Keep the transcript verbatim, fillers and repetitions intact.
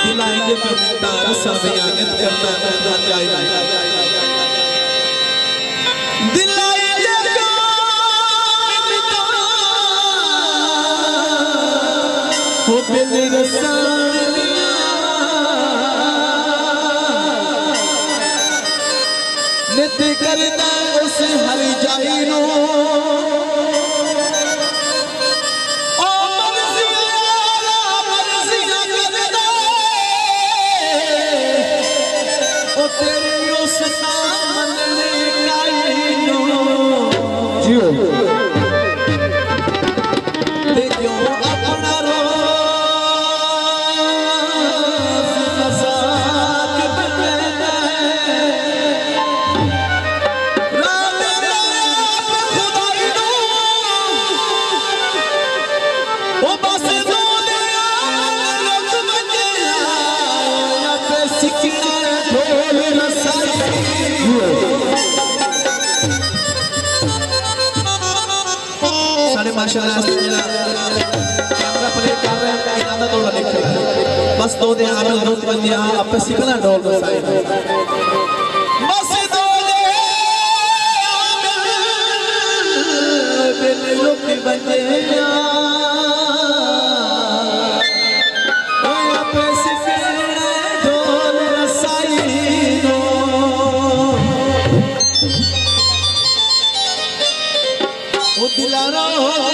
दिलाएंगे मिन्नतार सबियानित करता है जाए दिलाएंगे मिन्नतार हो बिल रसानिया नित करदा उस हर जाई नो माशाल्लाह कैमरा प्ले कर रहे हैं इनादा दौड़ा लिख रहा है बस दो दे आमिल दो बंदे आप पे सिकना ढोल बसाए बस दो दे आमिल बिल लोग बंदे ओए पे सिकना ढोल बसाई दो ओ दिलारा